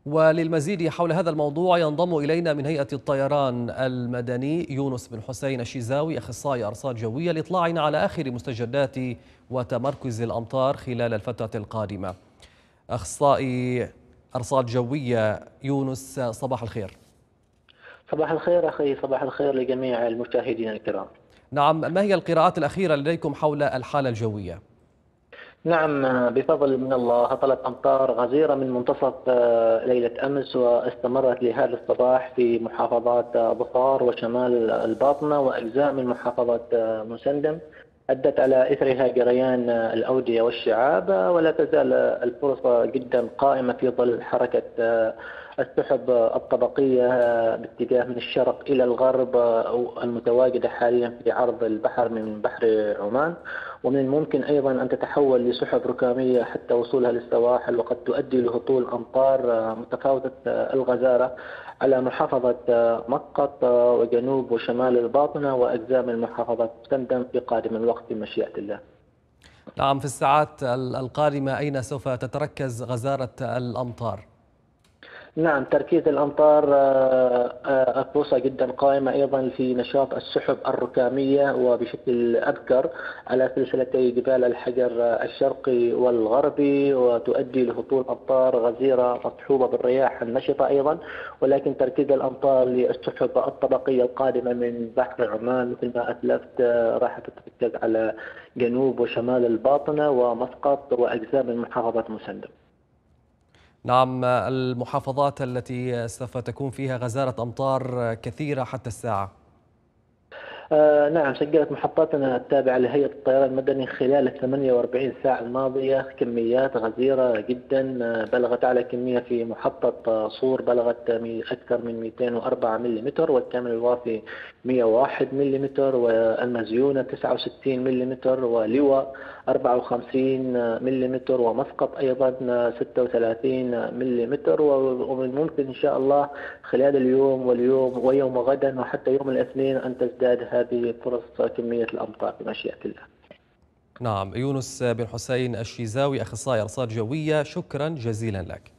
وللمزيد حول هذا الموضوع ينضم إلينا من هيئة الطيران المدني يونس بن حسين الشيزاوي، أخصائي أرصاد جوية، لإطلاعنا على آخر مستجدات وتمركز الأمطار خلال الفترة القادمة. أخصائي أرصاد جوية يونس، صباح الخير. صباح الخير أخي، صباح الخير لجميع المشاهدين الكرام. نعم، ما هي القراءات الأخيرة لديكم حول الحالة الجوية؟ نعم، بفضل من الله هطلت أمطار غزيرة من منتصف ليلة أمس، واستمرت لهذا الصباح في محافظات ظفار وشمال الباطنة وأجزاء من محافظة مسندم، أدت على إثرها جريان الأودية والشعاب، ولا تزال الفرصة جدا قائمة في ظل حركة السحب الطبقية باتجاه من الشرق إلى الغرب المتواجدة حاليا في عرض البحر من بحر عمان، ومن الممكن أيضا أن تتحول لسحب ركامية حتى وصولها للسواحل، وقد تؤدي لهطول أمطار متفاوتة الغزارة على محافظة مسقط وجنوب وشمال الباطنة وأجزاء من محافظة سندم في قادم الوقت بمشيئة الله. نعم، في الساعات القادمة أين سوف تتركز غزارة الأمطار؟ نعم، تركيز الأمطار فرصة جدا قائمة أيضا في نشاط السحب الركامية وبشكل أبكر على سلسلتي جبال الحجر الشرقي والغربي، وتؤدي لهطول أمطار غزيرة مصحوبة بالرياح النشطة أيضا، ولكن تركيز الأمطار للسحب الطبقية القادمة من بحر عمان مثل ما أسلفت راح تتركز على جنوب وشمال الباطنة ومسقط وأجزاء من محافظة مسندم. نعم، المحافظات التي سوف تكون فيها غزارة أمطار كثيرة حتى الساعة. نعم، سجلت محطاتنا التابعة لهيئة الطيران المدني خلال ال 48 ساعة الماضية كميات غزيرة جدا، بلغت على كمية في محطة صور بلغت أكثر من 204 ملم، والكامل الوافي 101 ملم، والمزيونة 69 ملم، ولواء 54 ملم، ومسقط أيضا 36 ملم. ومن ممكن إن شاء الله خلال اليوم ويوم غدا وحتى يوم الاثنين أن تزداد هذه فرص كمية الأمطار بمشيئة الله. نعم، يونس بن حسين الشيزاوي، أخصائي أرصاد جوية، شكرا جزيلا لك.